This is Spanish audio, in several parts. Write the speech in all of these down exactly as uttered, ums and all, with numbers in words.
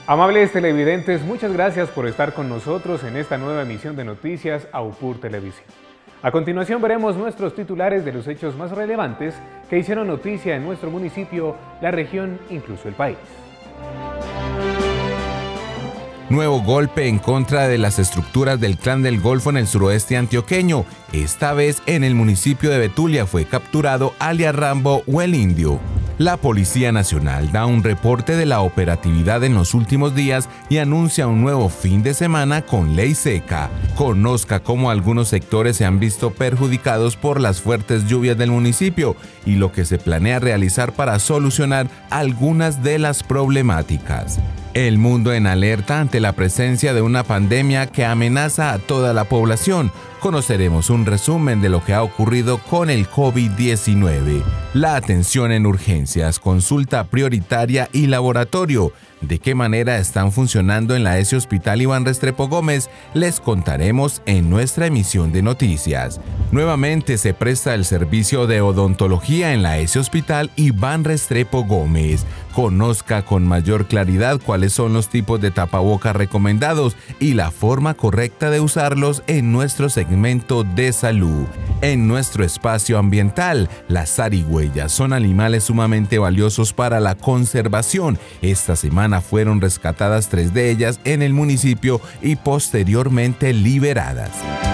Amables televidentes, muchas gracias por estar con nosotros en esta nueva emisión de noticias AUPUR Televisión. A continuación veremos nuestros titulares de los hechos más relevantes que hicieron noticia en nuestro municipio, la región, incluso el país. Nuevo golpe en contra de las estructuras del Clan del Golfo en el suroeste antioqueño. Esta vez en el municipio de Betulia fue capturado alias Rambo o el Indio. La Policía Nacional da un reporte de la operatividad en los últimos días y anuncia un nuevo fin de semana con ley seca. Conozca cómo algunos sectores se han visto perjudicados por las fuertes lluvias del municipio y lo que se planea realizar para solucionar algunas de las problemáticas. El mundo en alerta ante la presencia de una pandemia que amenaza a toda la población. Conoceremos un resumen de lo que ha ocurrido con el COVID diecinueve. La atención en urgencias, consulta prioritaria y laboratorio. ¿De qué manera están funcionando en la E S E Hospital Iván Restrepo Gómez? Les contaremos en nuestra emisión de noticias. Nuevamente se presta el servicio de odontología en la E S E Hospital Iván Restrepo Gómez. Conozca con mayor claridad cuáles son los tipos de tapabocas recomendados y la forma correcta de usarlos en nuestro segmento de salud. En nuestro espacio ambiental, las zarigüeyas son animales sumamente valiosos para la conservación. Esta semana fueron rescatadas tres de ellas en el municipio y posteriormente liberadas.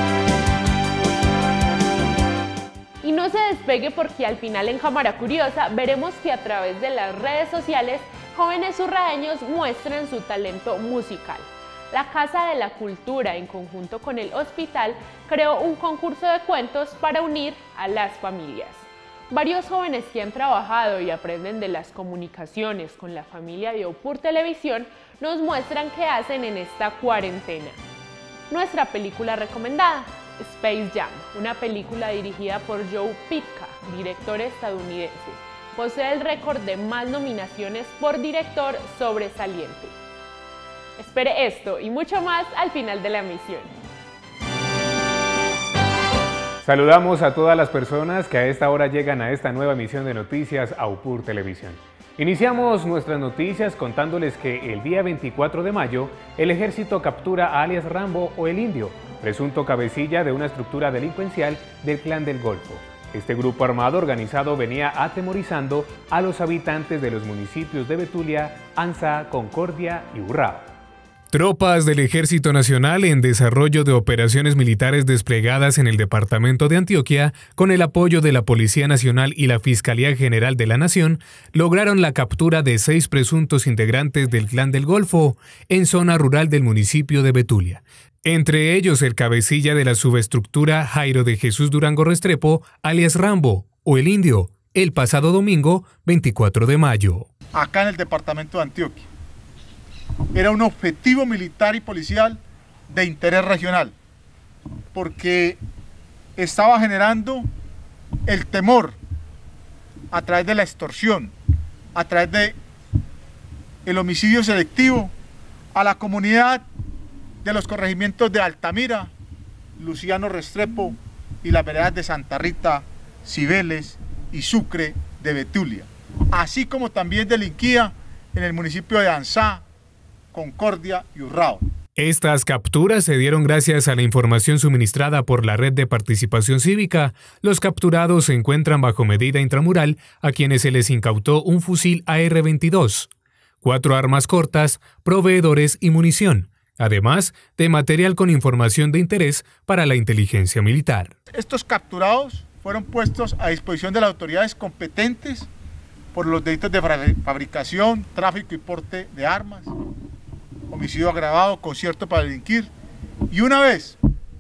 Y no se despegue porque al final en Cámara Curiosa veremos que a través de las redes sociales jóvenes surraeños muestran su talento musical. La Casa de la Cultura, en conjunto con el hospital, creó un concurso de cuentos para unir a las familias. Varios jóvenes que han trabajado y aprenden de las comunicaciones con la familia de AUPUR Televisión nos muestran qué hacen en esta cuarentena. Nuestra película recomendada, Space Jam, una película dirigida por Joe Pytka, director estadounidense. Posee el récord de más nominaciones por director sobresaliente. Espere esto y mucho más al final de la emisión. Saludamos a todas las personas que a esta hora llegan a esta nueva emisión de noticias AUPUR Televisión. Iniciamos nuestras noticias contándoles que el día veinticuatro de mayo el ejército captura a alias Rambo o el Indio, presunto cabecilla de una estructura delincuencial del Clan del Golfo. Este grupo armado organizado venía atemorizando a los habitantes de los municipios de Betulia, Anzá, Concordia y Urrao. Tropas del Ejército Nacional en desarrollo de operaciones militares desplegadas en el departamento de Antioquia, con el apoyo de la Policía Nacional y la Fiscalía General de la Nación, lograron la captura de seis presuntos integrantes del Clan del Golfo en zona rural del municipio de Betulia. Entre ellos el cabecilla de la subestructura Jairo de Jesús Durango Restrepo, alias Rambo o el Indio, el pasado domingo veinticuatro de mayo. Acá en el departamento de Antioquia. Era un objetivo militar y policial de interés regional, porque estaba generando el temor a través de la extorsión, a través de el homicidio selectivo a la comunidad de los corregimientos de Altamira, Luciano Restrepo y las veredas de Santa Rita, Cibeles y Sucre de Betulia, así como también delinquía en el municipio de Anzá, Concordia y Urrao. Estas capturas se dieron gracias a la información suministrada por la Red de Participación Cívica. Los capturados se encuentran bajo medida intramural, a quienes se les incautó un fusil A R veintidós, cuatro armas cortas, proveedores y munición, además de material con información de interés para la inteligencia militar. Estos capturados fueron puestos a disposición de las autoridades competentes por los delitos de fabricación, tráfico y porte de armas, homicidio agravado, concierto para delinquir, y una vez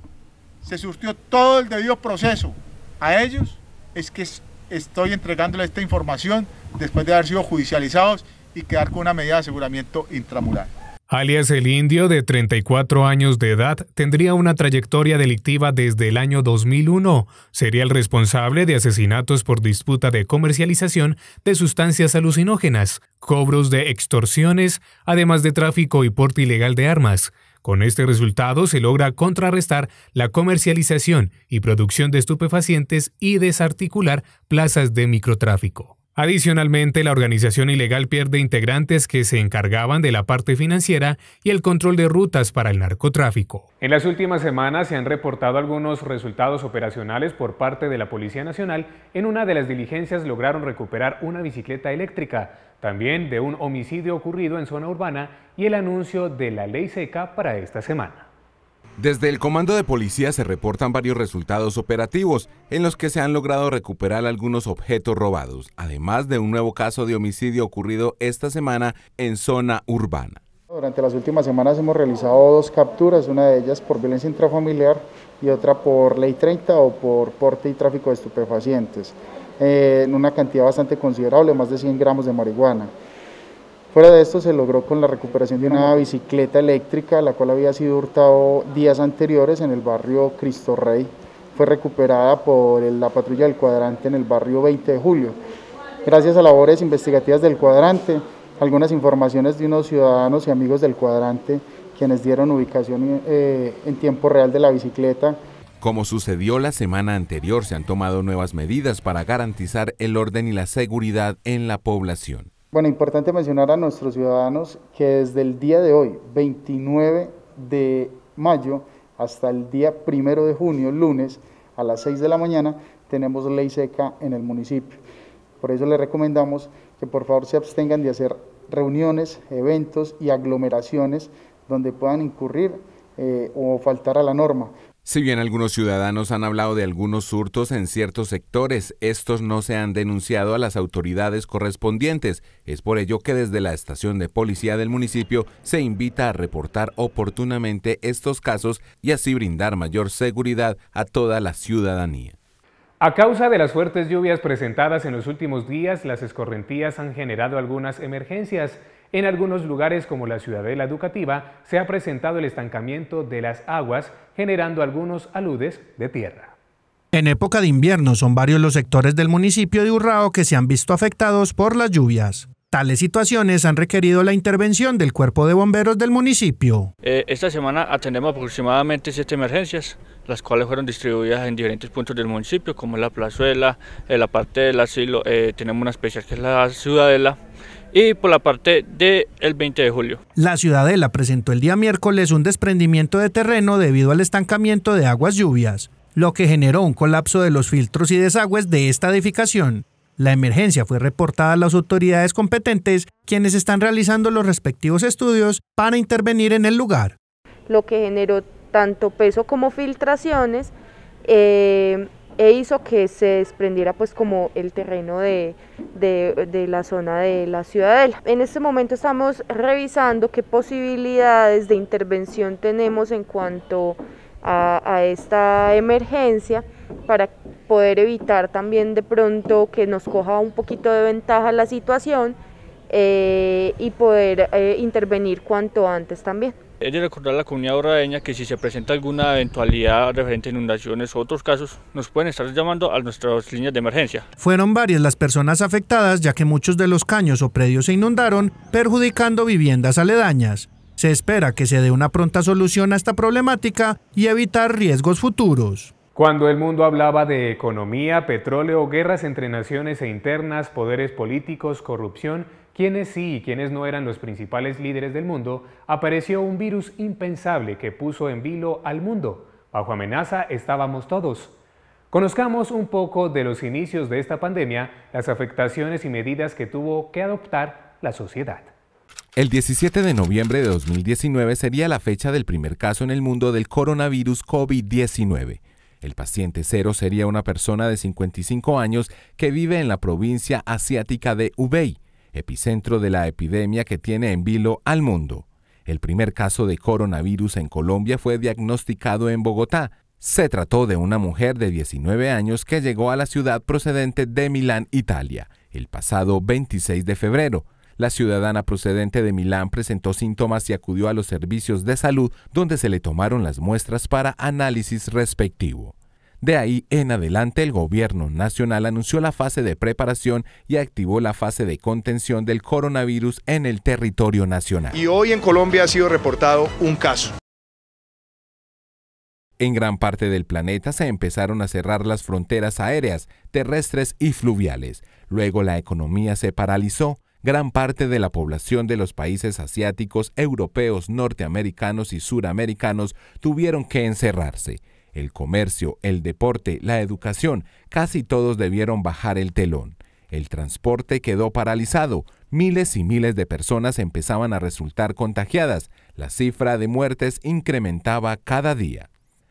se surtió todo el debido proceso a ellos, es que estoy entregándoles esta información después de haber sido judicializados y quedar con una medida de aseguramiento intramural. Alias el Indio, de treinta y cuatro años de edad, tendría una trayectoria delictiva desde el año dos mil uno. Sería el responsable de asesinatos por disputa de comercialización de sustancias alucinógenas, cobros de extorsiones, además de tráfico y porte ilegal de armas. Con este resultado se logra contrarrestar la comercialización y producción de estupefacientes y desarticular plazas de microtráfico. Adicionalmente, la organización ilegal pierde integrantes que se encargaban de la parte financiera y el control de rutas para el narcotráfico. En las últimas semanas se han reportado algunos resultados operacionales por parte de la Policía Nacional. En una de las diligencias lograron recuperar una bicicleta eléctrica, también de un homicidio ocurrido en zona urbana y el anuncio de la ley seca para esta semana. Desde el Comando de Policía se reportan varios resultados operativos en los que se han logrado recuperar algunos objetos robados, además de un nuevo caso de homicidio ocurrido esta semana en zona urbana. Durante las últimas semanas hemos realizado dos capturas, una de ellas por violencia intrafamiliar y otra por ley treinta o por porte y tráfico de estupefacientes, eh, en una cantidad bastante considerable, más de cien gramos de marihuana. Fuera de esto se logró con la recuperación de una bicicleta eléctrica, la cual había sido hurtado días anteriores en el barrio Cristo Rey. Fue recuperada por la patrulla del cuadrante en el barrio veinte de julio. Gracias a labores investigativas del cuadrante, algunas informaciones de unos ciudadanos y amigos del cuadrante, quienes dieron ubicación eh, en tiempo real de la bicicleta. Como sucedió la semana anterior, se han tomado nuevas medidas para garantizar el orden y la seguridad en la población. Bueno, importante mencionar a nuestros ciudadanos que desde el día de hoy, veintinueve de mayo, hasta el día primero de junio, lunes, a las seis de la mañana, tenemos ley seca en el municipio. Por eso les recomendamos que por favor se abstengan de hacer reuniones, eventos y aglomeraciones donde puedan incurrir eh, o faltar a la norma. Si bien algunos ciudadanos han hablado de algunos hurtos en ciertos sectores, estos no se han denunciado a las autoridades correspondientes. Es por ello que desde la estación de policía del municipio se invita a reportar oportunamente estos casos y así brindar mayor seguridad a toda la ciudadanía. A causa de las fuertes lluvias presentadas en los últimos días, las escorrentías han generado algunas emergencias. En algunos lugares como la Ciudadela Educativa se ha presentado el estancamiento de las aguas, generando algunos aludes de tierra. En época de invierno son varios los sectores del municipio de Urrao que se han visto afectados por las lluvias. Tales situaciones han requerido la intervención del Cuerpo de Bomberos del municipio. Eh, esta semana atendemos aproximadamente siete emergencias, las cuales fueron distribuidas en diferentes puntos del municipio, como la plazuela, en la parte del asilo, eh, tenemos una especial que es la Ciudadela, y por la parte del veinte de julio. La Ciudadela presentó el día miércoles un desprendimiento de terreno debido al estancamiento de aguas lluvias, lo que generó un colapso de los filtros y desagües de esta edificación. La emergencia fue reportada a las autoridades competentes, quienes están realizando los respectivos estudios para intervenir en el lugar. Lo que generó tanto peso como filtraciones eh, e hizo que se desprendiera pues como el terreno de, de, de la zona de la Ciudadela. En este momento estamos revisando qué posibilidades de intervención tenemos en cuanto a, a esta emergencia para poder evitar también de pronto que nos coja un poquito de ventaja la situación eh, y poder eh, intervenir cuanto antes también. Es de recordar a la comunidad urraeña que si se presenta alguna eventualidad referente a inundaciones o otros casos, nos pueden estar llamando a nuestras líneas de emergencia. Fueron varias las personas afectadas, ya que muchos de los caños o predios se inundaron, perjudicando viviendas aledañas. Se espera que se dé una pronta solución a esta problemática y evitar riesgos futuros. Cuando el mundo hablaba de economía, petróleo, guerras entre naciones e internas, poderes políticos, corrupción, quienes sí y quienes no eran los principales líderes del mundo, apareció un virus impensable que puso en vilo al mundo. Bajo amenaza estábamos todos. Conozcamos un poco de los inicios de esta pandemia, las afectaciones y medidas que tuvo que adoptar la sociedad. El diecisiete de noviembre de dos mil diecinueve sería la fecha del primer caso en el mundo del coronavirus COVID diecinueve. El paciente cero sería una persona de cincuenta y cinco años que vive en la provincia asiática de Hubei, epicentro de la epidemia que tiene en vilo al mundo. El primer caso de coronavirus en Colombia fue diagnosticado en Bogotá. Se trató de una mujer de diecinueve años que llegó a la ciudad procedente de Milán, Italia, el pasado veintiséis de febrero. La ciudadana procedente de Milán presentó síntomas y acudió a los servicios de salud donde se le tomaron las muestras para análisis respectivo. De ahí en adelante el gobierno nacional anunció la fase de preparación y activó la fase de contención del coronavirus en el territorio nacional. Y hoy en Colombia ha sido reportado un caso. En gran parte del planeta se empezaron a cerrar las fronteras aéreas, terrestres y fluviales. Luego la economía se paralizó. Gran parte de la población de los países asiáticos, europeos, norteamericanos y suramericanos tuvieron que encerrarse. El comercio, el deporte, la educación, casi todos debieron bajar el telón. El transporte quedó paralizado. Miles y miles de personas empezaban a resultar contagiadas. La cifra de muertes incrementaba cada día.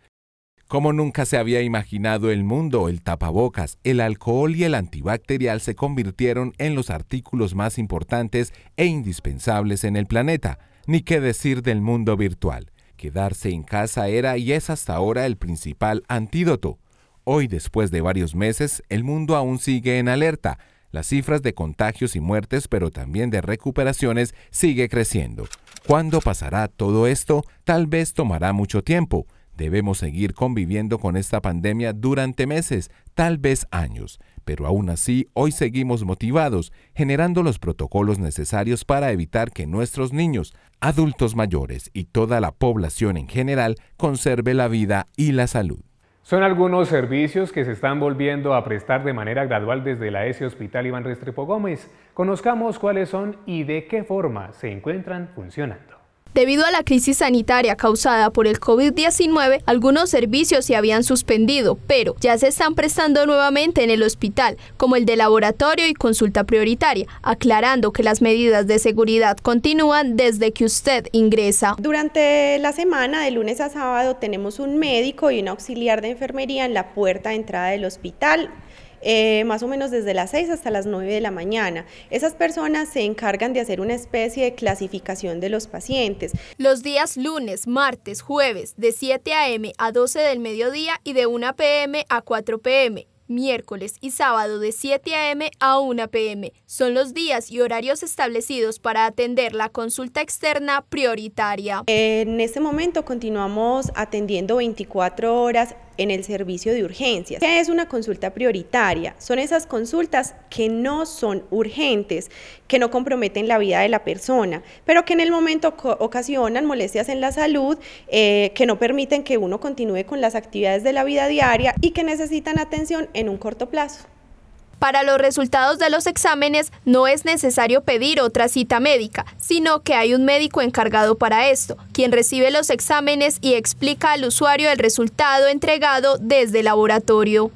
Como nunca se había imaginado el mundo, el tapabocas, el alcohol y el antibacterial se convirtieron en los artículos más importantes e indispensables en el planeta. Ni qué decir del mundo virtual. Quedarse en casa era y es hasta ahora el principal antídoto. Hoy, después de varios meses, el mundo aún sigue en alerta. Las cifras de contagios y muertes, pero también de recuperaciones, sigue creciendo. ¿Cuándo pasará todo esto? Tal vez tomará mucho tiempo. Debemos seguir conviviendo con esta pandemia durante meses, tal vez años, pero aún así hoy seguimos motivados, generando los protocolos necesarios para evitar que nuestros niños, adultos mayores y toda la población en general conserve la vida y la salud. Son algunos servicios que se están volviendo a prestar de manera gradual desde la E S I Hospital Iván Restrepo Gómez. Conozcamos cuáles son y de qué forma se encuentran funcionando. Debido a la crisis sanitaria causada por el COVID diecinueve, algunos servicios se habían suspendido, pero ya se están prestando nuevamente en el hospital, como el de laboratorio y consulta prioritaria, aclarando que las medidas de seguridad continúan desde que usted ingresa. Durante la semana, de lunes a sábado, tenemos un médico y un auxiliar de enfermería en la puerta de entrada del hospital. Eh, más o menos desde las seis hasta las nueve de la mañana. Esas personas se encargan de hacer una especie de clasificación de los pacientes. Los días lunes, martes, jueves, de siete a eme a doce del mediodía y de una pe eme a cuatro pe eme. Miércoles y sábado de siete a eme a una pe eme. Son los días y horarios establecidos para atender la consulta externa prioritaria. En este momento continuamos atendiendo veinticuatro horas en el servicio de urgencias. ¿Qué es una consulta prioritaria? Son esas consultas que no son urgentes, que no comprometen la vida de la persona, pero que en el momento ocasionan molestias en la salud, eh, que no permiten que uno continúe con las actividades de la vida diaria y que necesitan atención en un corto plazo. Para los resultados de los exámenes no es necesario pedir otra cita médica, sino que hay un médico encargado para esto, quien recibe los exámenes y explica al usuario el resultado entregado desde el laboratorio.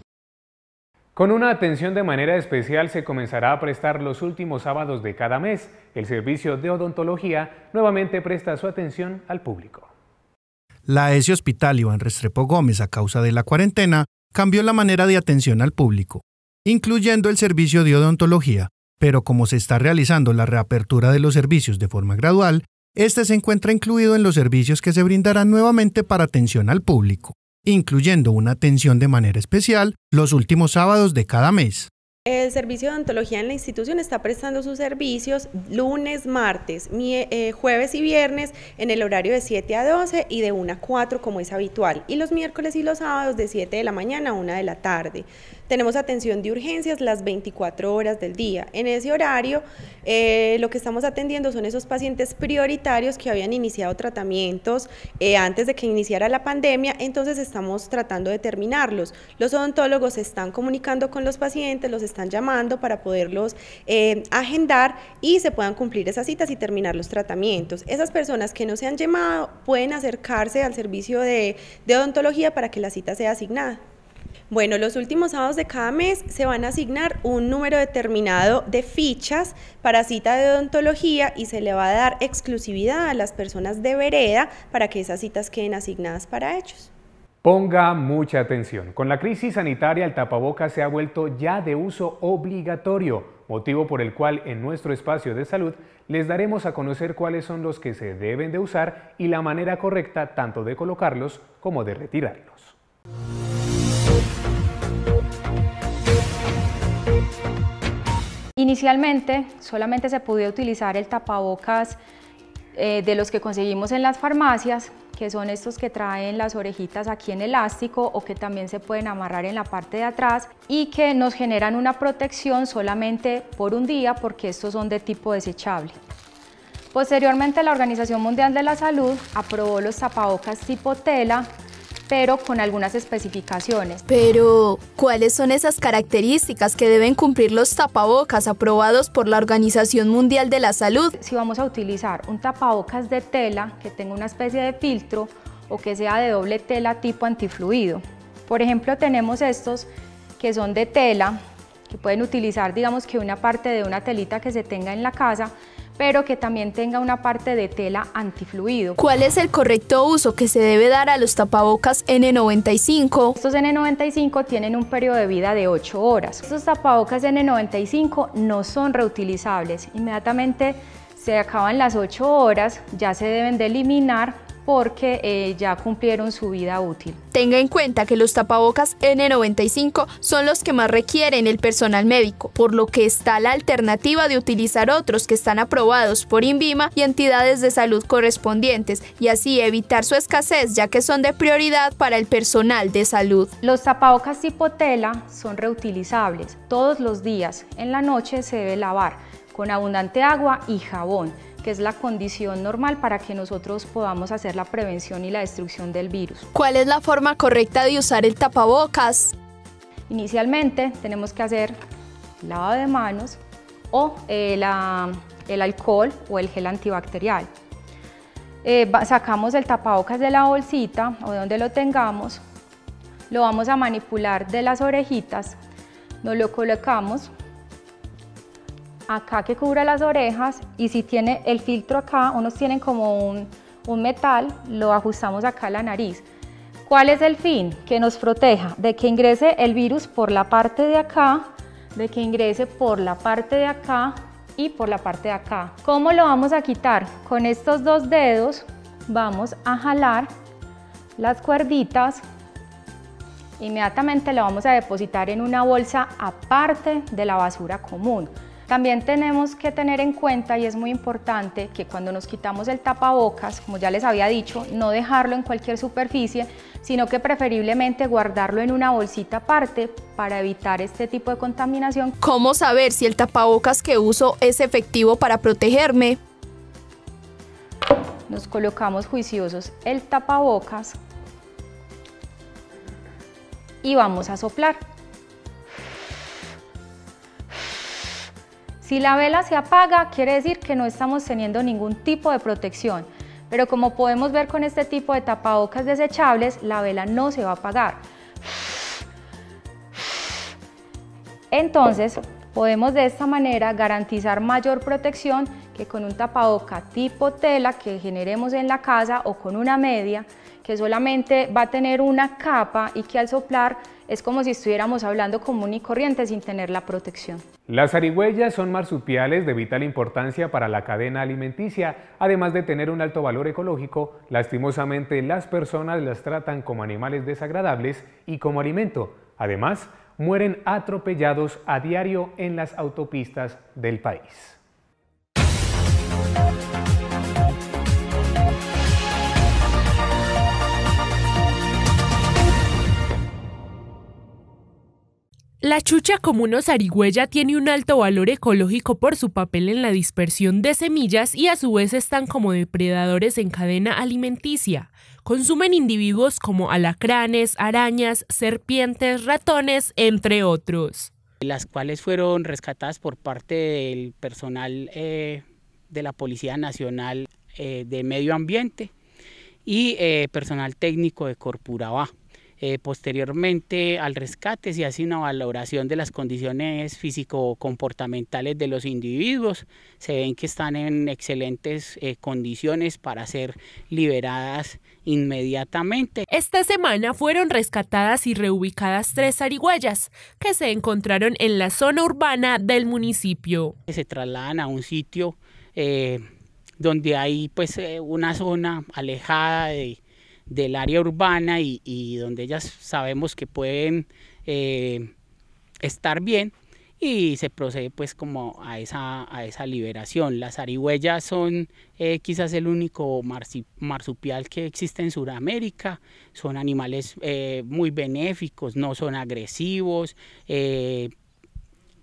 Con una atención de manera especial se comenzará a prestar los últimos sábados de cada mes. El servicio de odontología nuevamente presta su atención al público. La E S I Hospital Iván Restrepo Gómez, a causa de la cuarentena, cambió la manera de atención al público, incluyendo el servicio de odontología, pero como se está realizando la reapertura de los servicios de forma gradual, este se encuentra incluido en los servicios que se brindarán nuevamente para atención al público, incluyendo una atención de manera especial los últimos sábados de cada mes. El servicio de odontología en la institución está prestando sus servicios lunes, martes, eh, jueves y viernes en el horario de siete a doce y de una a cuatro como es habitual, y los miércoles y los sábados de siete de la mañana a una de la tarde. Tenemos atención de urgencias las veinticuatro horas del día. En ese horario eh, lo que estamos atendiendo son esos pacientes prioritarios que habían iniciado tratamientos eh, antes de que iniciara la pandemia, entonces estamos tratando de terminarlos. Los odontólogos se están comunicando con los pacientes, los están llamando para poderlos eh, agendar y se puedan cumplir esas citas y terminar los tratamientos. Esas personas que no se han llamado pueden acercarse al servicio de, de odontología para que la cita sea asignada. Bueno, los últimos sábados de cada mes se van a asignar un número determinado de fichas para cita de odontología y se le va a dar exclusividad a las personas de vereda para que esas citas queden asignadas para ellos. Ponga mucha atención. Con la crisis sanitaria, el tapabocas se ha vuelto ya de uso obligatorio, motivo por el cual en nuestro espacio de salud les daremos a conocer cuáles son los que se deben de usar y la manera correcta tanto de colocarlos como de retirarlos. Inicialmente solamente se podía utilizar el tapabocas eh, de los que conseguimos en las farmacias, que son estos que traen las orejitas aquí en elástico o que también se pueden amarrar en la parte de atrás y que nos generan una protección solamente por un día porque estos son de tipo desechable. Posteriormente, la Organización Mundial de la Salud aprobó los tapabocas tipo tela, pero con algunas especificaciones. Pero, ¿cuáles son esas características que deben cumplir los tapabocas aprobados por la Organización Mundial de la Salud? Si vamos a utilizar un tapabocas de tela que tenga una especie de filtro o que sea de doble tela tipo antifluido. Por ejemplo, tenemos estos que son de tela, que pueden utilizar, digamos que una parte de una telita que se tenga en la casa, pero que también tenga una parte de tela antifluido. ¿Cuál es el correcto uso que se debe dar a los tapabocas ene noventa y cinco? Estos ene noventa y cinco tienen un periodo de vida de ocho horas. Estos tapabocas ene noventa y cinco no son reutilizables. Inmediatamente se acaban las ocho horas, ya se deben de eliminar porque eh, ya cumplieron su vida útil. Tenga en cuenta que los tapabocas ene noventa y cinco son los que más requieren el personal médico, por lo que está la alternativa de utilizar otros que están aprobados por INVIMA y entidades de salud correspondientes, y así evitar su escasez, ya que son de prioridad para el personal de salud. Los tapabocas tipo tela son reutilizables. Todos los días en la noche se debe lavar con abundante agua y jabón, que es la condición normal para que nosotros podamos hacer la prevención y la destrucción del virus. ¿Cuál es la forma correcta de usar el tapabocas? Inicialmente tenemos que hacer lavado de manos o eh, la, el alcohol o el gel antibacterial. Eh, sacamos el tapabocas de la bolsita o de donde lo tengamos, lo vamos a manipular de las orejitas, nos lo colocamos acá que cubra las orejas, y si tiene el filtro acá, unos tienen como un, un metal, lo ajustamos acá a la nariz. ¿Cuál es el fin? Que nos proteja de que ingrese el virus por la parte de acá, de que ingrese por la parte de acá y por la parte de acá. ¿Cómo lo vamos a quitar? Con estos dos dedos vamos a jalar las cuerditas, inmediatamente lo vamos a depositar en una bolsa aparte de la basura común. También tenemos que tener en cuenta, y es muy importante, que cuando nos quitamos el tapabocas, como ya les había dicho, no dejarlo en cualquier superficie, sino que preferiblemente guardarlo en una bolsita aparte para evitar este tipo de contaminación. ¿Cómo saber si el tapabocas que uso es efectivo para protegerme? Nos colocamos juiciosos el tapabocas y vamos a soplar. Si la vela se apaga, quiere decir que no estamos teniendo ningún tipo de protección, pero como podemos ver con este tipo de tapabocas desechables, la vela no se va a apagar. Entonces, podemos de esta manera garantizar mayor protección que con un tapaboca tipo tela que generemos en la casa, o con una media que solamente va a tener una capa y que al soplar es como si estuviéramos hablando común y corriente sin tener la protección. Las zarigüeyas son marsupiales de vital importancia para la cadena alimenticia. Además de tener un alto valor ecológico, lastimosamente las personas las tratan como animales desagradables y como alimento. Además, mueren atropellados a diario en las autopistas del país. La chucha común o zarigüeya tiene un alto valor ecológico por su papel en la dispersión de semillas y a su vez están como depredadores en cadena alimenticia. Consumen individuos como alacranes, arañas, serpientes, ratones, entre otros. Las cuales fueron rescatadas por parte del personal eh, de la Policía Nacional eh, de Medio Ambiente y eh, personal técnico de Corpurabá. Eh, posteriormente al rescate se hace una valoración de las condiciones físico-comportamentales de los individuos, se ven que están en excelentes eh, condiciones para ser liberadas inmediatamente. Esta semana fueron rescatadas y reubicadas tres zarigüeyas que se encontraron en la zona urbana del municipio. Se trasladan a un sitio eh, donde hay pues, eh, una zona alejada de del área urbana y, y donde ellas sabemos que pueden eh, estar bien, y se procede pues como a esa, a esa liberación. Las zarigüeyas son eh, quizás el único marsupial que existe en Sudamérica, son animales eh, muy benéficos, no son agresivos, eh,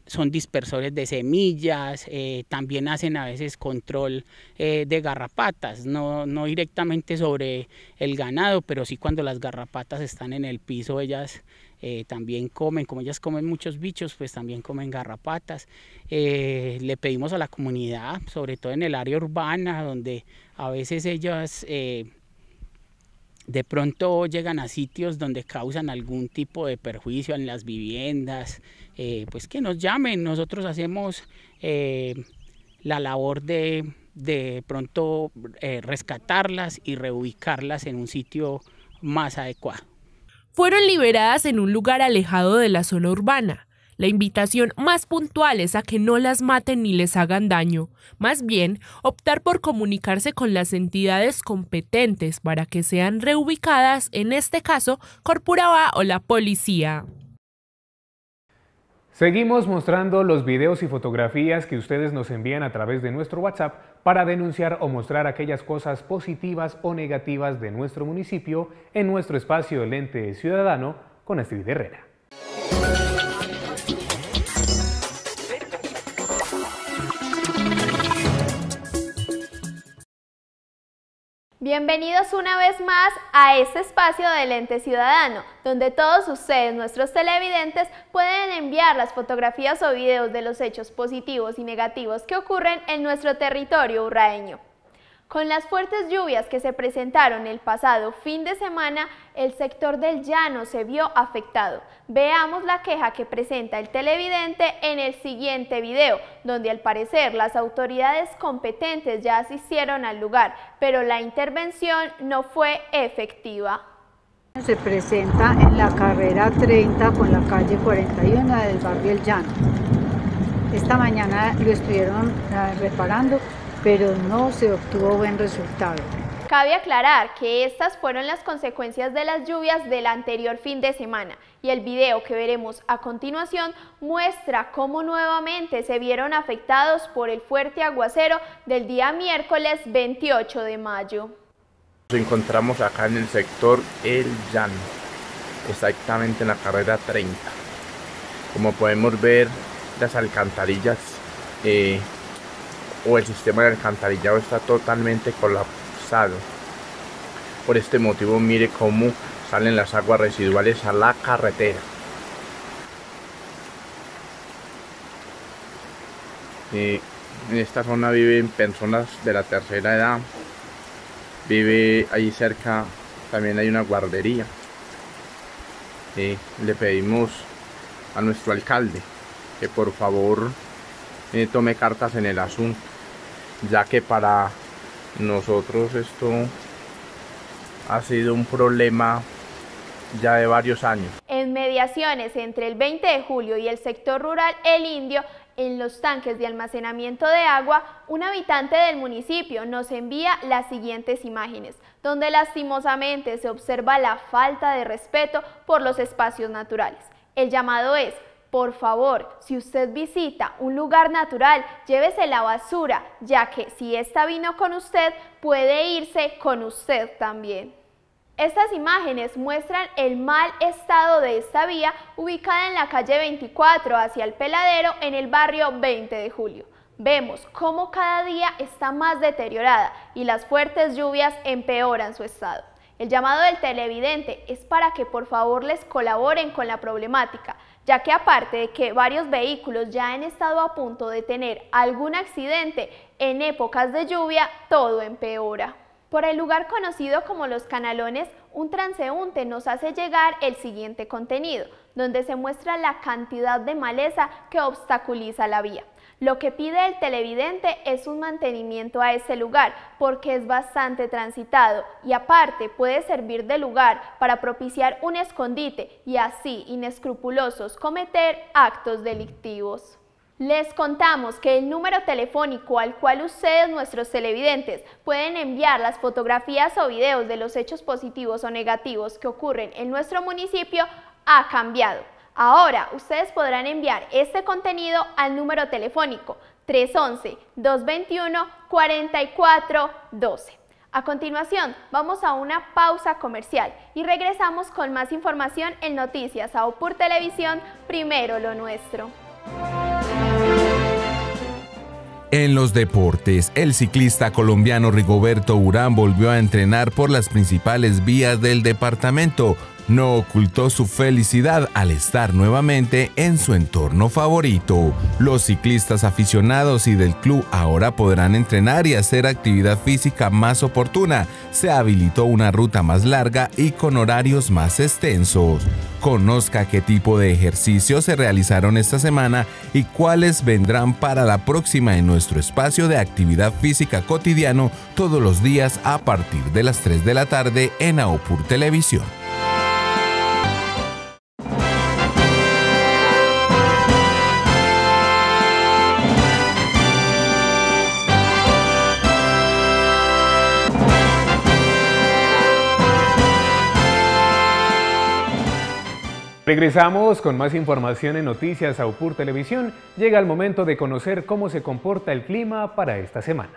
son dispersores de semillas, eh, también hacen a veces control eh, de garrapatas, no, no directamente sobre el ganado, pero sí cuando las garrapatas están en el piso, ellas eh, también comen, como ellas comen muchos bichos, pues también comen garrapatas. Eh, le pedimos a la comunidad, sobre todo en el área urbana, donde a veces ellas eh, de pronto llegan a sitios donde causan algún tipo de perjuicio en las viviendas, eh, pues que nos llamen. Nosotros hacemos eh, la labor de de pronto eh, rescatarlas y reubicarlas en un sitio más adecuado. Fueron liberadas en un lugar alejado de la zona urbana. La invitación más puntual es a que no las maten ni les hagan daño, más bien optar por comunicarse con las entidades competentes para que sean reubicadas, en este caso, Corpuravá o la policía. Seguimos mostrando los videos y fotografías que ustedes nos envían a través de nuestro WhatsApp para denunciar o mostrar aquellas cosas positivas o negativas de nuestro municipio en nuestro espacio Lente Ciudadano con Astrid Herrera. Bienvenidos una vez más a este espacio del Ente Ciudadano, donde todos ustedes, nuestros televidentes, pueden enviar las fotografías o videos de los hechos positivos y negativos que ocurren en nuestro territorio urraeño. Con las fuertes lluvias que se presentaron el pasado fin de semana, el sector del llano se vio afectado. Veamos la queja que presenta el televidente en el siguiente video, donde al parecer las autoridades competentes ya asistieron al lugar, pero la intervención no fue efectiva. Se presenta en la carrera treinta con la calle cuarenta y uno del barrio El Llano. Esta mañana lo estuvieron reparando, pero no se obtuvo buen resultado. Cabe aclarar que estas fueron las consecuencias de las lluvias del anterior fin de semana y el video que veremos a continuación muestra cómo nuevamente se vieron afectados por el fuerte aguacero del día miércoles veintiocho de mayo. Nos encontramos acá en el sector El Llano, exactamente en la carrera treinta. Como podemos ver, las alcantarillas eh, o el sistema de alcantarillado está totalmente colapsado. Por este motivo, mire cómo salen las aguas residuales a la carretera. Eh, en esta zona viven personas de la tercera edad. Vive ahí cerca, también hay una guardería. Eh, le pedimos a nuestro alcalde que por favor eh, tome cartas en el asunto, ya que para nosotros esto ha sido un problema ya de varios años. En mediaciones entre el veinte de julio y el sector rural El Indio, en los tanques de almacenamiento de agua, un habitante del municipio nos envía las siguientes imágenes, donde lastimosamente se observa la falta de respeto por los espacios naturales. El llamado es: por favor, si usted visita un lugar natural, llévese la basura, ya que si esta vino con usted, puede irse con usted también. Estas imágenes muestran el mal estado de esta vía ubicada en la calle veinticuatro hacia el Peladero en el barrio veinte de julio. Vemos cómo cada día está más deteriorada y las fuertes lluvias empeoran su estado. El llamado del televidente es para que por favor les colaboren con la problemática, ya que aparte de que varios vehículos ya han estado a punto de tener algún accidente, en épocas de lluvia todo empeora. Por el lugar conocido como Los Canalones, un transeúnte nos hace llegar el siguiente contenido, donde se muestra la cantidad de maleza que obstaculiza la vía. Lo que pide el televidente es un mantenimiento a este lugar porque es bastante transitado y aparte puede servir de lugar para propiciar un escondite y así inescrupulosos cometer actos delictivos. Les contamos que el número telefónico al cual ustedes, nuestros televidentes, pueden enviar las fotografías o videos de los hechos positivos o negativos que ocurren en nuestro municipio ha cambiado. Ahora ustedes podrán enviar este contenido al número telefónico tres once, dos veintiuno, cuarenta y cuatro doce. A continuación vamos a una pausa comercial y regresamos con más información en Noticias A U P U R Televisión, primero lo nuestro. En los deportes, el ciclista colombiano Rigoberto Urán volvió a entrenar por las principales vías del departamento. No ocultó su felicidad al estar nuevamente en su entorno favorito. Los ciclistas aficionados y del club ahora podrán entrenar y hacer actividad física más oportuna. Se habilitó una ruta más larga y con horarios más extensos. Conozca qué tipo de ejercicios se realizaron esta semana y cuáles vendrán para la próxima en nuestro espacio de actividad física cotidiano todos los días a partir de las tres de la tarde en Aupur Televisión. Regresamos con más información en Noticias Aupur Televisión. Llega el momento de conocer cómo se comporta el clima para esta semana.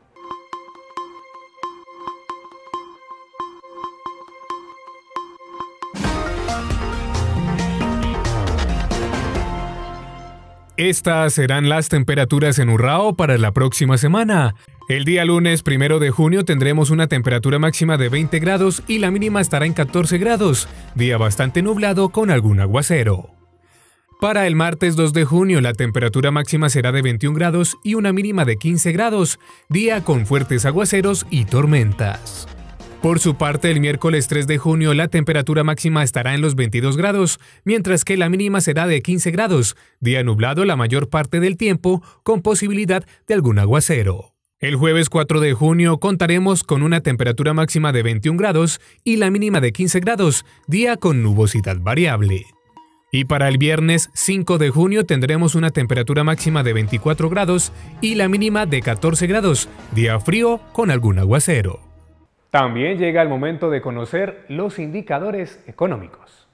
Estas serán las temperaturas en Urrao para la próxima semana. El día lunes primero de junio tendremos una temperatura máxima de veinte grados y la mínima estará en catorce grados, día bastante nublado con algún aguacero. Para el martes dos de junio la temperatura máxima será de veintiún grados y una mínima de quince grados, día con fuertes aguaceros y tormentas. Por su parte, el miércoles tres de junio la temperatura máxima estará en los veintidós grados, mientras que la mínima será de quince grados, día nublado la mayor parte del tiempo con posibilidad de algún aguacero. El jueves cuatro de junio contaremos con una temperatura máxima de veintiún grados y la mínima de quince grados, día con nubosidad variable. Y para el viernes cinco de junio tendremos una temperatura máxima de veinticuatro grados y la mínima de catorce grados, día frío con algún aguacero. También llega el momento de conocer los indicadores económicos.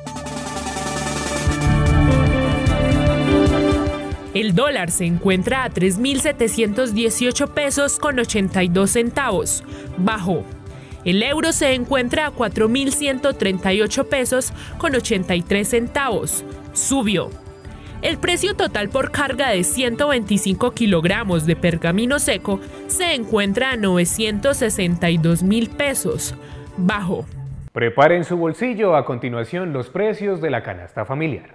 El dólar se encuentra a tres mil setecientos dieciocho pesos con ochenta y dos centavos, bajo. El euro se encuentra a cuatro mil ciento treinta y ocho pesos con ochenta y tres centavos, subió. El precio total por carga de ciento veinticinco kilogramos de pergamino seco se encuentra a novecientos sesenta y dos mil pesos, bajo. Preparen su bolsillo, a continuación los precios de la canasta familiar.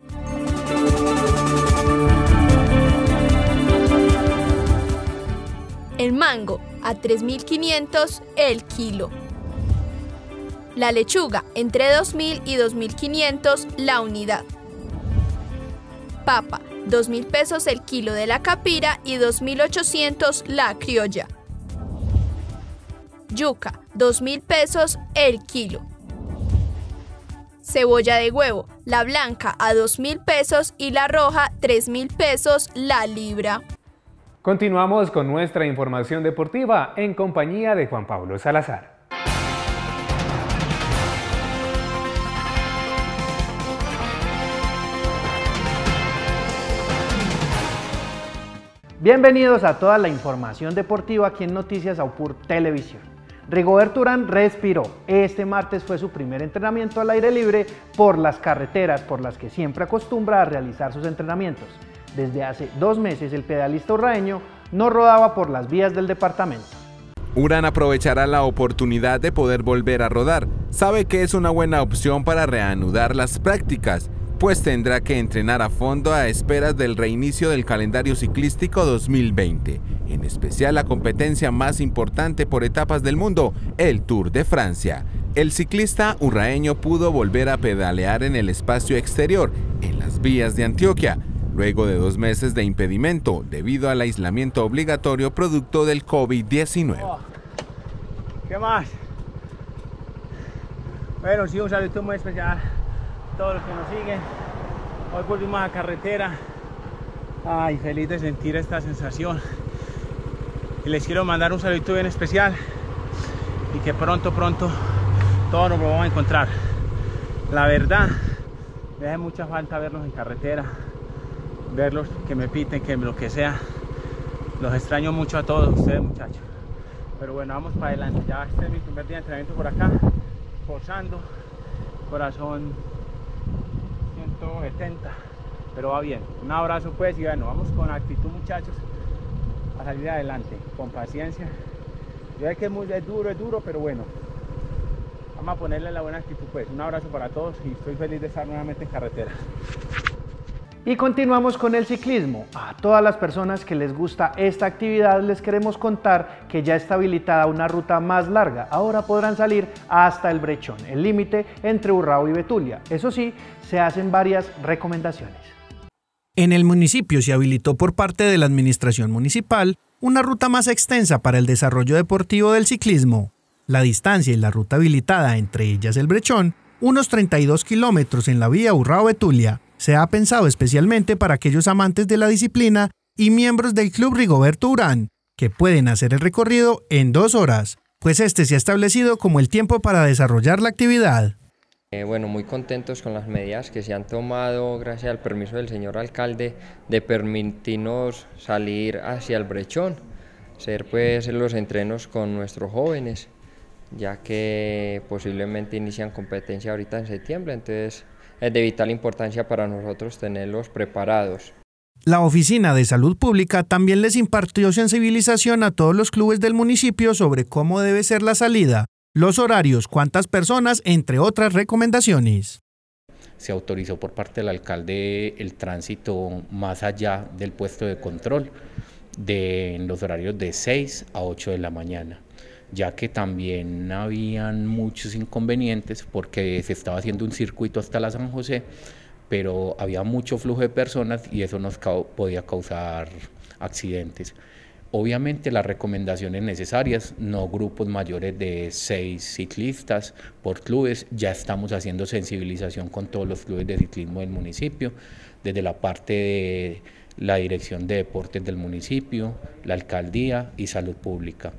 El mango a tres mil quinientos el kilo. La lechuga entre dos mil y dos mil quinientos la unidad. Papa, dos mil pesos el kilo de la capira y dos mil ochocientos la criolla. Yuca, dos mil pesos el kilo. Cebolla de huevo, la blanca a dos mil pesos y la roja tres mil pesos la libra. Continuamos con nuestra información deportiva en compañía de Juan Pablo Salazar. Bienvenidos a toda la información deportiva aquí en Noticias Aupur Televisión. Rigoberto Urán respiró. Este martes fue su primer entrenamiento al aire libre por las carreteras por las que siempre acostumbra a realizar sus entrenamientos. Desde hace dos meses el pedalista urraeño no rodaba por las vías del departamento. Urán aprovechará la oportunidad de poder volver a rodar. Sabe que es una buena opción para reanudar las prácticas, pues tendrá que entrenar a fondo a esperas del reinicio del calendario ciclístico dos mil veinte, en especial la competencia más importante por etapas del mundo, el Tour de Francia. El ciclista urraeño pudo volver a pedalear en el espacio exterior, en las vías de Antioquia, luego de dos meses de impedimento debido al aislamiento obligatorio producto del COVID diecinueve. Oh, ¿qué más? Bueno, sí, un saludo muy especial a todos los que nos siguen. Hoy volvimos a carretera. Ay, feliz de sentir esta sensación. Y les quiero mandar un saludo bien especial y que pronto, pronto todos nos vamos a encontrar. La verdad, me hace mucha falta verlos en carretera, verlos, que me piten, que lo que sea. Los extraño mucho a todos ustedes, muchachos. Pero bueno, vamos para adelante. Ya este es mi primer día de entrenamiento por acá, forzando, corazón ciento setenta, pero va bien. Un abrazo pues y bueno, vamos con actitud, muchachos, a salir adelante, con paciencia. Yo sé que es, muy, es duro, es duro, pero bueno, vamos a ponerle la buena actitud pues. Un abrazo para todos y estoy feliz de estar nuevamente en carretera. Y continuamos con el ciclismo. A todas las personas que les gusta esta actividad les queremos contar que ya está habilitada una ruta más larga. Ahora podrán salir hasta el Brechón, el límite entre Urrao y Betulia. Eso sí, se hacen varias recomendaciones. En el municipio se habilitó por parte de la administración municipal una ruta más extensa para el desarrollo deportivo del ciclismo. La distancia y la ruta habilitada, entre ellas el Brechón, unos treinta y dos kilómetros en la vía Urrao-Betulia, se ha pensado especialmente para aquellos amantes de la disciplina y miembros del Club Rigoberto Urán, que pueden hacer el recorrido en dos horas, pues este se ha establecido como el tiempo para desarrollar la actividad. Eh, bueno, muy contentos con las medidas que se han tomado gracias al permiso del señor alcalde de permitirnos salir hacia el Brechón, hacer pues los entrenos con nuestros jóvenes, ya que posiblemente inician competencia ahorita en septiembre, entonces es de vital importancia para nosotros tenerlos preparados. La Oficina de Salud Pública también les impartió sensibilización a todos los clubes del municipio sobre cómo debe ser la salida, los horarios, cuántas personas, entre otras recomendaciones. Se autorizó por parte del alcalde el tránsito más allá del puesto de control de en los horarios de seis a ocho de la mañana, ya que también habían muchos inconvenientes porque se estaba haciendo un circuito hasta la San José, pero había mucho flujo de personas y eso nos ca- podía causar accidentes. Obviamente las recomendaciones necesarias, no grupos mayores de seis ciclistas por clubes, ya estamos haciendo sensibilización con todos los clubes de ciclismo del municipio, desde la parte de la Dirección de Deportes del municipio, la Alcaldía y Salud Pública.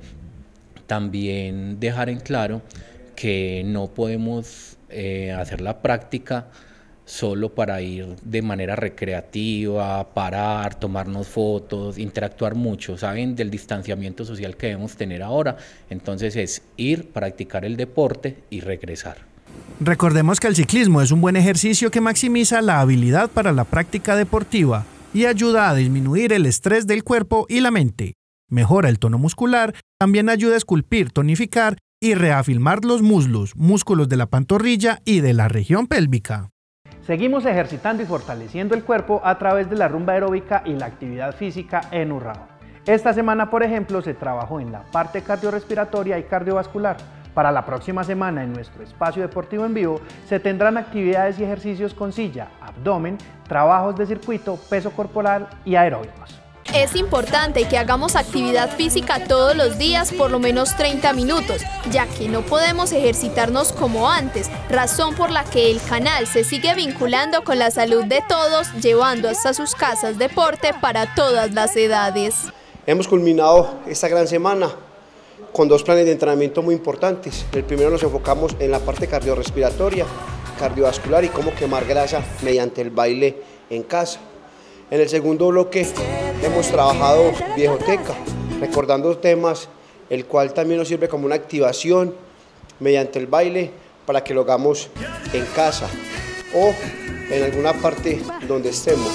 También dejar en claro que no podemos eh, hacer la práctica solo para ir de manera recreativa, parar, tomarnos fotos, interactuar mucho, saben del distanciamiento social que debemos tener ahora, entonces es ir, practicar el deporte y regresar. Recordemos que el ciclismo es un buen ejercicio que maximiza la habilidad para la práctica deportiva y ayuda a disminuir el estrés del cuerpo y la mente. Mejora el tono muscular, también ayuda a esculpir, tonificar y reafirmar los muslos, músculos de la pantorrilla y de la región pélvica. Seguimos ejercitando y fortaleciendo el cuerpo a través de la rumba aeróbica y la actividad física en Urrao. Esta semana, por ejemplo, se trabajó en la parte cardiorrespiratoria y cardiovascular. Para la próxima semana, en nuestro espacio deportivo en vivo, se tendrán actividades y ejercicios con silla, abdomen, trabajos de circuito, peso corporal y aeróbicos. Es importante que hagamos actividad física todos los días por lo menos treinta minutos, ya que no podemos ejercitarnos como antes, razón por la que el canal se sigue vinculando con la salud de todos, llevando hasta sus casas deporte para todas las edades. Hemos culminado esta gran semana con dos planes de entrenamiento muy importantes. El primero nos enfocamos en la parte cardiorrespiratoria, cardiovascular y cómo quemar grasa mediante el baile en casa. En el segundo bloque hemos trabajado viejoteca, recordando temas, el cual también nos sirve como una activación mediante el baile para que lo hagamos en casa o en alguna parte donde estemos.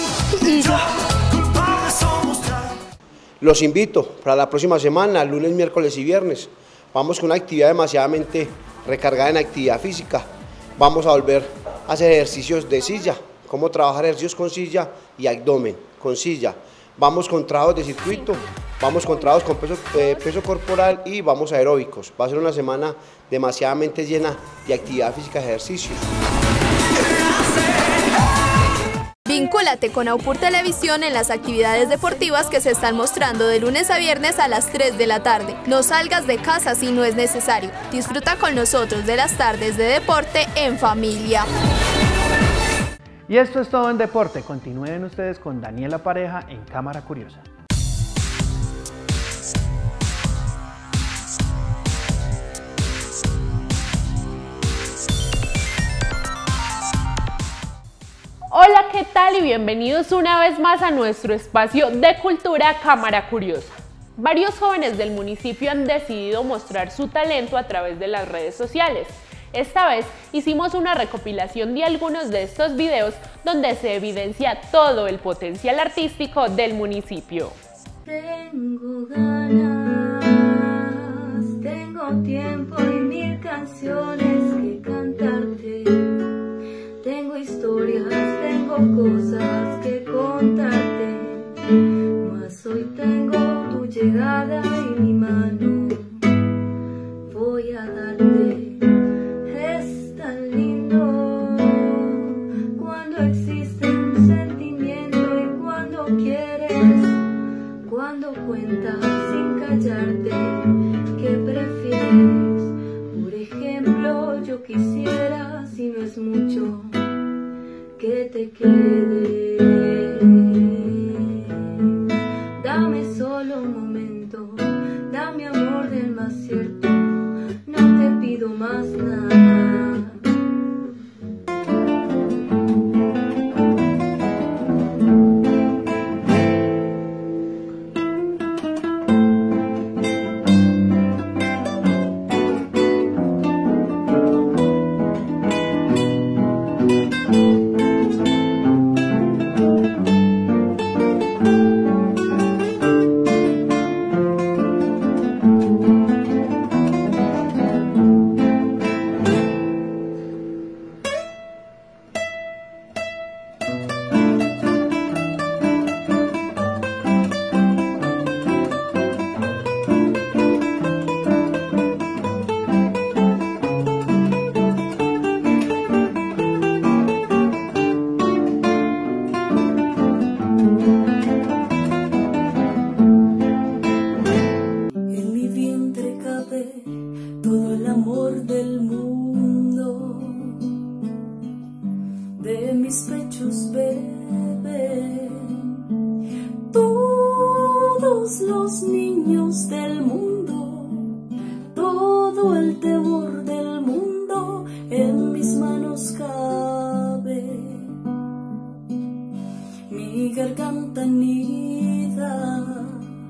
Los invito para la próxima semana, lunes, miércoles y viernes. Vamos con una actividad demasiadamente recargada en actividad física. Vamos a volver a hacer ejercicios de silla, cómo trabajar ejercicios con silla y abdomen con silla. Vamos con trabajos de circuito, vamos con trabajos con peso, eh, peso corporal y vamos aeróbicos. Va a ser una semana demasiadamente llena de actividad física y ejercicios. Vincúlate con Aupur Televisión en las actividades deportivas que se están mostrando de lunes a viernes a las tres de la tarde. No salgas de casa si no es necesario. Disfruta con nosotros de las tardes de deporte en familia. Y esto es todo en deporte. Continúen ustedes con Daniela Pareja en Cámara Curiosa. Hola, ¿qué tal? Y bienvenidos una vez más a nuestro espacio de cultura Cámara Curiosa. Varios jóvenes del municipio han decidido mostrar su talento a través de las redes sociales. Esta vez hicimos una recopilación de algunos de estos videos donde se evidencia todo el potencial artístico del municipio. Tengo ganas, tengo tiempo y mil canciones que cantarte. Tengo historias, tengo cosas que contarte. Mas hoy tengo tu llegada y mi mano voy a darte. Es tan lindo cuando existe un sentimiento y cuando quieres, cuando cuentas sin callarte. ¿Qué prefieres? Por ejemplo, yo quisiera, si no es mucho, que te quedes. Dame solo un momento, dame amor del más cierto, no te pido más nada. Todo el amor del mundo, de mis pechos bebé, todos los niños del mundo, todo el temor del mundo en mis manos cabe. Mi garganta anida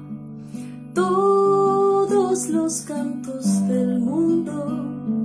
todos los cantos del mundo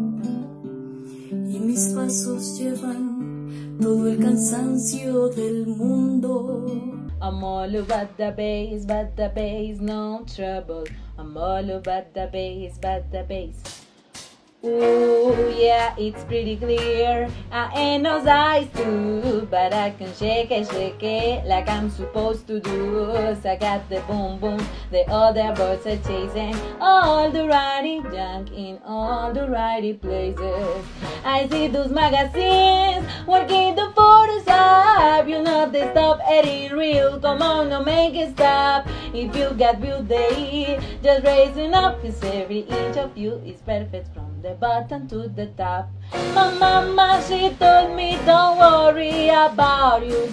y mis pasos llevan todo el cansancio del mundo. I'm all about the bass, but the bass, no trouble. I'm all about the bass, but the bass. Ooh, yeah, it's pretty clear. I ain't no size two, but I can shake it, shake it like I'm supposed to do. So I got the boom boom, the other birds are chasing all the righty junk in all the righty places. I see those magazines working the Photoshop. You know they stop editing real. Come on, no make it stop. If you got beauty, just raising up, 'cause every inch of you is perfect from the bottom to the top. My mama, she told me don't worry about your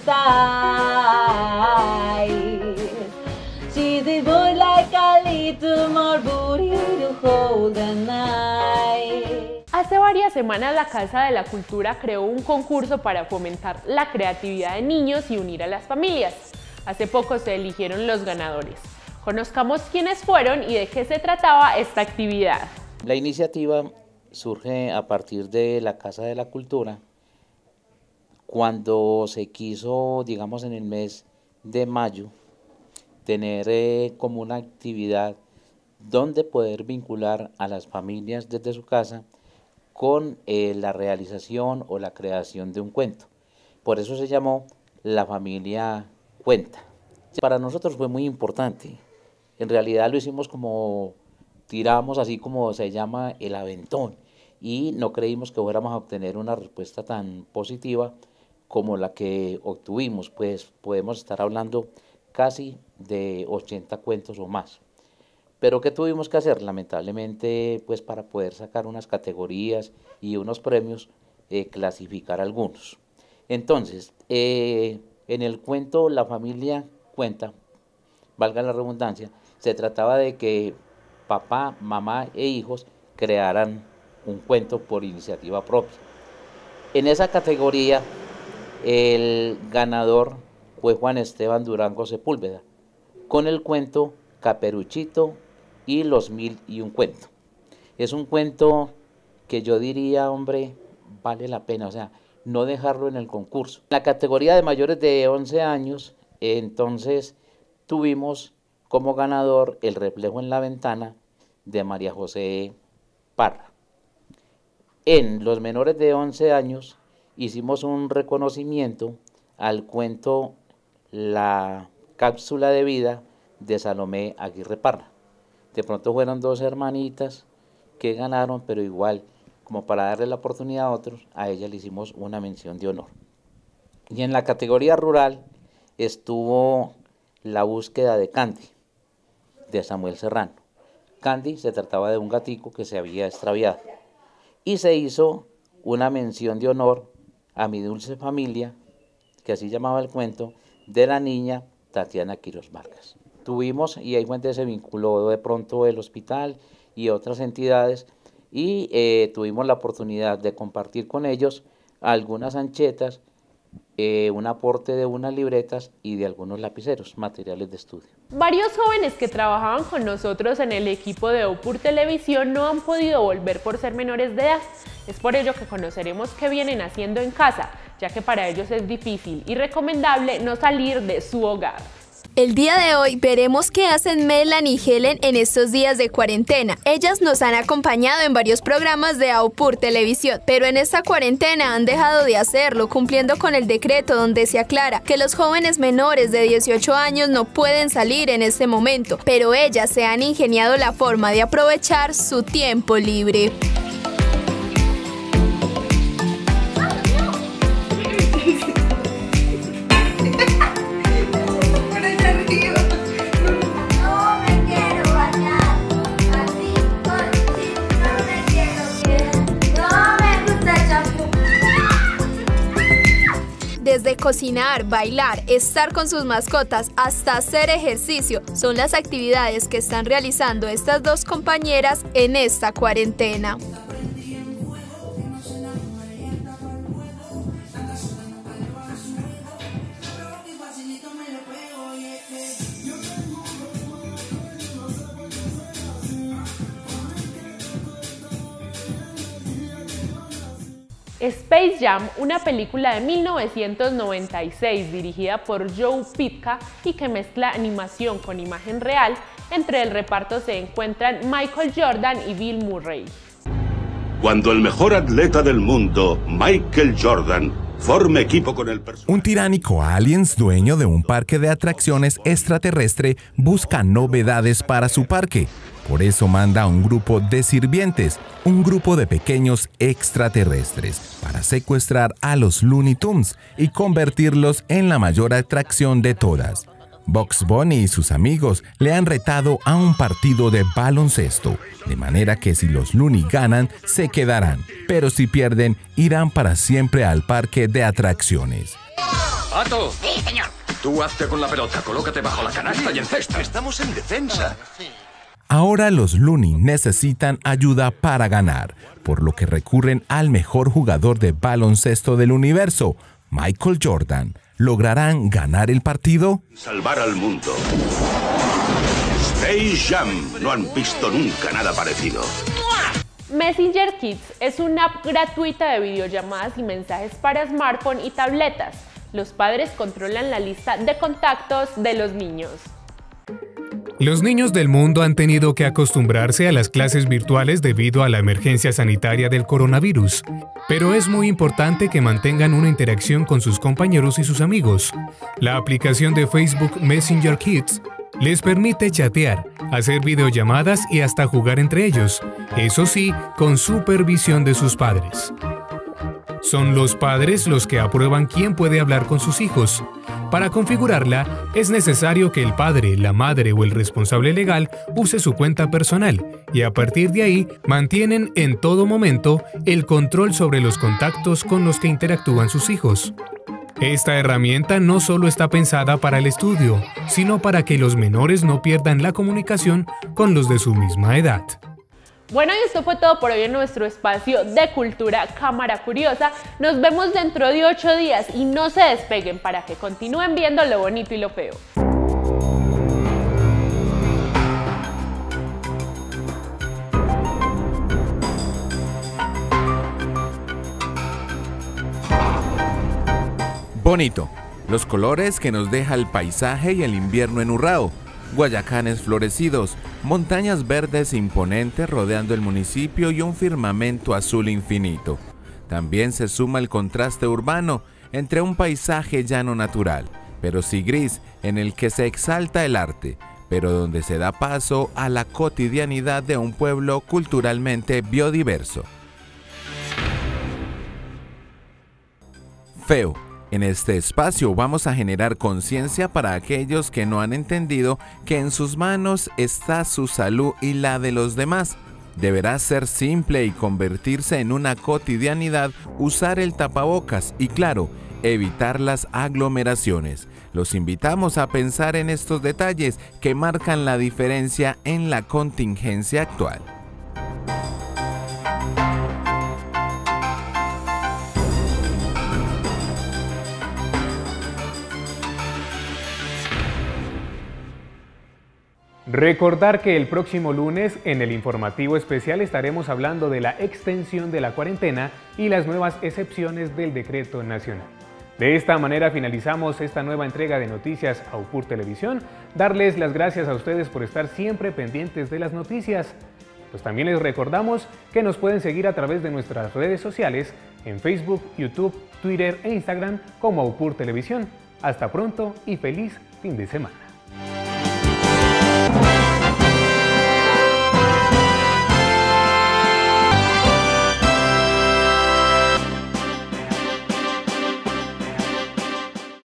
size. She did boy like a little more booty to hold the night. Hace varias semanas la Casa de la Cultura creó un concurso para fomentar la creatividad de niños y unir a las familias. Hace poco se eligieron los ganadores. Conozcamos quiénes fueron y de qué se trataba esta actividad. La iniciativa surge a partir de la Casa de la Cultura, cuando se quiso, digamos en el mes de mayo, tener eh, como una actividad donde poder vincular a las familias desde su casa con eh, la realización o la creación de un cuento. Por eso se llamó La Familia Cuenta. Para nosotros fue muy importante. En realidad lo hicimos como, tiramos así como se llama el aventón, y no creímos que fuéramos a obtener una respuesta tan positiva como la que obtuvimos, pues podemos estar hablando casi de ochenta cuentos o más. Pero ¿qué tuvimos que hacer? Lamentablemente, pues para poder sacar unas categorías y unos premios, eh, clasificar algunos. Entonces, eh, en el cuento La Familia Cuenta, valga la redundancia, se trataba de que papá, mamá e hijos crearan un cuento por iniciativa propia. En esa categoría, el ganador fue Juan Esteban Durango Sepúlveda, con el cuento Caperuchito y los mil y un cuento. Es un cuento que yo diría, hombre, vale la pena, o sea, no dejarlo en el concurso. En la categoría de mayores de once años, entonces tuvimos como ganador El reflejo en la ventana de María José Parra. En los menores de once años hicimos un reconocimiento al cuento La cápsula de vida de Salomé Aguirre Parra. De pronto fueron dos hermanitas que ganaron, pero igual, como para darle la oportunidad a otros, a ella le hicimos una mención de honor. Y en la categoría rural estuvo La búsqueda de Candy, de Samuel Serrano. Candy se trataba de un gatico que se había extraviado. Y se hizo una mención de honor a Mi dulce familia, que así llamaba el cuento, de la niña Tatiana Quiroz Vargas. Tuvimos, y ahí fue donde se vinculó de pronto el hospital y otras entidades, y eh, tuvimos la oportunidad de compartir con ellos algunas anchetas, eh, un aporte de unas libretas y de algunos lapiceros, materiales de estudio. Varios jóvenes que trabajaban con nosotros en el equipo de Aupur Televisión no han podido volver por ser menores de edad. Es por ello que conoceremos qué vienen haciendo en casa, ya que para ellos es difícil y recomendable no salir de su hogar. El día de hoy veremos qué hacen Melanie y Helen en estos días de cuarentena. Ellas nos han acompañado en varios programas de Aupur Televisión, pero en esta cuarentena han dejado de hacerlo, cumpliendo con el decreto donde se aclara que los jóvenes menores de dieciocho años no pueden salir en este momento, pero ellas se han ingeniado la forma de aprovechar su tiempo libre. Desde cocinar, bailar, estar con sus mascotas, hasta hacer ejercicio, son las actividades que están realizando estas dos compañeras en esta cuarentena. Space Jam, una película de mil novecientos noventa y seis dirigida por Joe Pytka y que mezcla animación con imagen real. Entre el reparto se encuentran Michael Jordan y Bill Murray. Cuando el mejor atleta del mundo, Michael Jordan, forme equipo con el personaje. Un tiránico aliens dueño de un parque de atracciones extraterrestre busca novedades para su parque. Por eso manda a un grupo de sirvientes, un grupo de pequeños extraterrestres, para secuestrar a los Looney Tunes y convertirlos en la mayor atracción de todas. Bugs Bunny y sus amigos le han retado a un partido de baloncesto, de manera que si los Looney ganan, se quedarán, pero si pierden, irán para siempre al parque de atracciones. ¡Pato! Sí, señor. Tú hazte con la pelota, colócate bajo la canasta y encesta. Estamos en defensa. Ahora los Looney necesitan ayuda para ganar, por lo que recurren al mejor jugador de baloncesto del universo, Michael Jordan. ¿Lograrán ganar el partido? Salvar al mundo. Space Jam. No han visto nunca nada parecido. Messenger Kids es una app gratuita de videollamadas y mensajes para smartphone y tabletas. Los padres controlan la lista de contactos de los niños. Los niños del mundo han tenido que acostumbrarse a las clases virtuales debido a la emergencia sanitaria del coronavirus, pero es muy importante que mantengan una interacción con sus compañeros y sus amigos. La aplicación de Facebook Messenger Kids les permite chatear, hacer videollamadas y hasta jugar entre ellos, eso sí, con supervisión de sus padres. Son los padres los que aprueban quién puede hablar con sus hijos. Para configurarla, es necesario que el padre, la madre o el responsable legal use su cuenta personal y a partir de ahí mantienen en todo momento el control sobre los contactos con los que interactúan sus hijos. Esta herramienta no solo está pensada para el estudio, sino para que los menores no pierdan la comunicación con los de su misma edad. Bueno, y esto fue todo por hoy en nuestro espacio de Cultura Cámara Curiosa. Nos vemos dentro de ocho días y no se despeguen para que continúen viendo lo bonito y lo feo. Bonito, los colores que nos deja el paisaje y el invierno en Urrao. guayacanes florecidos, montañas verdes imponentes rodeando el municipio y un firmamento azul infinito. También se suma el contraste urbano entre un paisaje llano natural, pero sí gris, en el que se exalta el arte, pero donde se da paso a la cotidianidad de un pueblo culturalmente biodiverso. Feo. En este espacio vamos a generar conciencia para aquellos que no han entendido que en sus manos está su salud y la de los demás. Deberá ser simple y convertirse en una cotidianidad usar el tapabocas y, claro, evitar las aglomeraciones. Los invitamos a pensar en estos detalles que marcan la diferencia en la contingencia actual. Recordar que el próximo lunes en el informativo especial estaremos hablando de la extensión de la cuarentena y las nuevas excepciones del decreto nacional. De esta manera finalizamos esta nueva entrega de Noticias Aupur Televisión. Darles las gracias a ustedes por estar siempre pendientes de las noticias. Pues también les recordamos que nos pueden seguir a través de nuestras redes sociales en Facebook, YouTube, Twitter e Instagram como Aupur Televisión. Hasta pronto y feliz fin de semana.